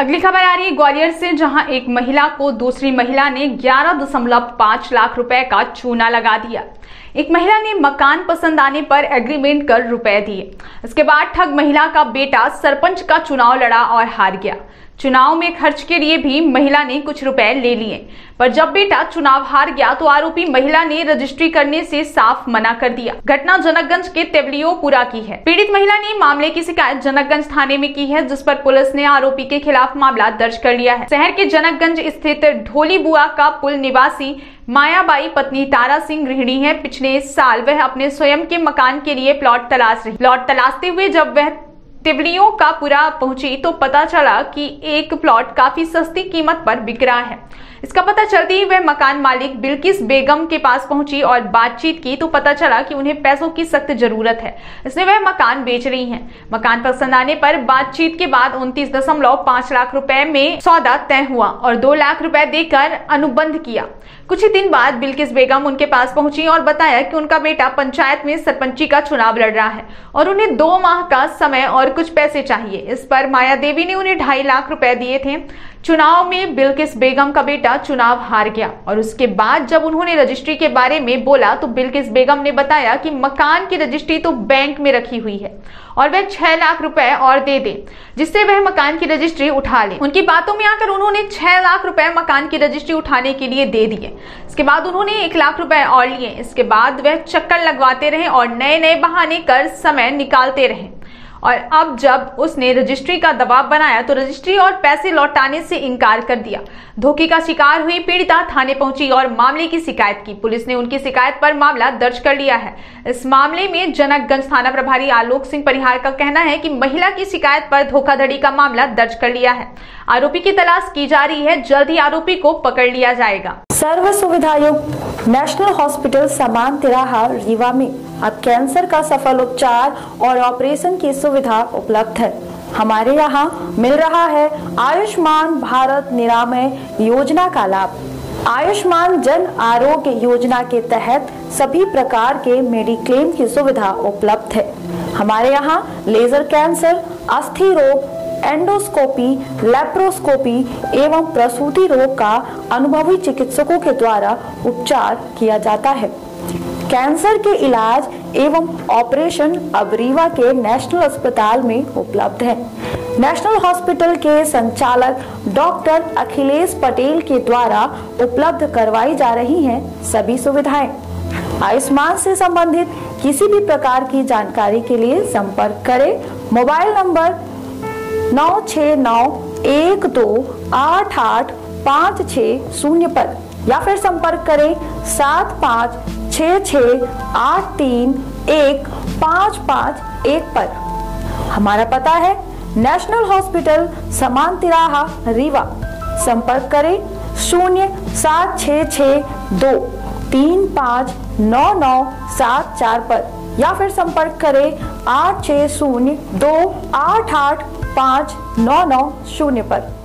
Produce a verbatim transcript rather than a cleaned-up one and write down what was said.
अगली खबर आ रही है ग्वालियर से, जहां एक महिला को दूसरी महिला ने ग्यारह दशमलव पाँच लाख रुपए का चूना लगा दिया। एक महिला ने मकान पसंद आने पर एग्रीमेंट कर रुपए दिए। इसके बाद ठग महिला का बेटा सरपंच का चुनाव लड़ा और हार गया। चुनाव में खर्च के लिए भी महिला ने कुछ रुपए ले लिए, पर जब बेटा चुनाव हार गया तो आरोपी महिला ने रजिस्ट्री करने से साफ मना कर दिया। घटना जनकगंज के तेवलियोपुरा की है। पीड़ित महिला ने मामले की शिकायत जनकगंज थाने में की है, जिस पर पुलिस ने आरोपी के खिलाफ मामला दर्ज कर लिया है। शहर के जनकगंज स्थित ढोलीबुआ का पुल निवासी मायाबाई पत्नी तारा सिंह गृहिणी है। पिछले साल वह अपने स्वयं के मकान के लिए प्लॉट तलाश रही। प्लॉट तलाशते हुए जब वह तिवलियों का पूरा पहुंची तो पता चला कि एक प्लॉट काफी सस्ती कीमत पर बिक रहा है। इसका पता चलते ही वह मकान मालिक बिल्किस बेगम के पास पहुंची और बातचीत की तो पता चला कि उन्हें पैसों की सख्त जरूरत है, इसलिए वह मकान बेच रही हैं। मकान पसंद आने पर बातचीत के बाद उनतीस दशमलव पाँच लाख रुपए में सौदा तय हुआ और दो लाख रुपए देकर अनुबंध किया। कुछ ही दिन बाद बिल्किस बेगम उनके पास पहुंची और बताया कि उनका बेटा पंचायत में सरपंची का चुनाव लड़ रहा है और उन्हें दो माह का समय और कुछ पैसे चाहिए। इस पर माया देवी ने उन्हें ढाई लाख रुपए दिए थे। चुनाव में बिल्किस बेगम का बेटा चुनाव हार गया और उसके बाद जब उन्होंने रजिस्ट्री के बारे में बोला तो बिल्किस बेगम ने बताया कि मकान की रजिस्ट्री तो बैंक में रखी हुई है और वह छह लाख रुपए और दे दे जिससे वह मकान की रजिस्ट्री उठा ले। उनकी बातों में आकर उन्होंने छह लाख रुपए मकान की रजिस्ट्री उठाने के लिए दे दिए। इसके बाद उन्होंने एक लाख रुपए और लिए। इसके बाद वह चक्कर लगवाते रहे और नए नए बहाने कर समय निकालते रहे और अब जब उसने रजिस्ट्री का दबाव बनाया तो रजिस्ट्री और पैसे लौटाने से इनकार कर दिया। धोखे का शिकार हुई पीड़िता थाने पहुंची और मामले की शिकायत की। पुलिस ने उनकी शिकायत पर मामला दर्ज कर लिया है। इस मामले में जनकगंज थाना प्रभारी आलोक सिंह परिहार का कहना है कि महिला की शिकायत पर धोखाधड़ी का मामला दर्ज कर लिया है। आरोपी की तलाश की जा रही है, जल्द ही आरोपी को पकड़ लिया जाएगा। सर्व सुविधा युक्त नेशनल हॉस्पिटल समान तिराहा रीवा में अब कैंसर का सफल उपचार और ऑपरेशन की सुविधा उपलब्ध है। हमारे यहाँ मिल रहा है आयुष्मान भारत निरामय योजना का लाभ। आयुष्मान जन आरोग्य योजना के तहत सभी प्रकार के मेडिक्लेम की सुविधा उपलब्ध है। हमारे यहाँ लेजर कैंसर, अस्थि रोग, एंडोस्कोपी, लेप्रोस्कोपी एवं प्रसूति रोग का अनुभवी चिकित्सकों के द्वारा उपचार किया जाता है। कैंसर के इलाज एवं ऑपरेशन अब रीवा के नेशनल अस्पताल में उपलब्ध है। नेशनल हॉस्पिटल के संचालक डॉक्टर अखिलेश पटेल के द्वारा उपलब्ध करवाई जा रही हैं सभी सुविधाएं। आयुष्मान से संबंधित किसी भी प्रकार की जानकारी के लिए संपर्क करें मोबाइल नंबर नौ छः नौ एक दो आठ आठ पाँच छः शून्य पर या फिर संपर्क करें सात पाँच छः छः आठ तीन एक पाँच पाँच एक पर। हमारा पता है नेशनल हॉस्पिटल समान तिराहा रीवा। संपर्क करें शून्य सात छः छः दो तीन पाँच नौ नौ सात चार पर या फिर संपर्क करें आठ छः शून्य दो आठ आठ पाँच नौ नौ शून्य पर।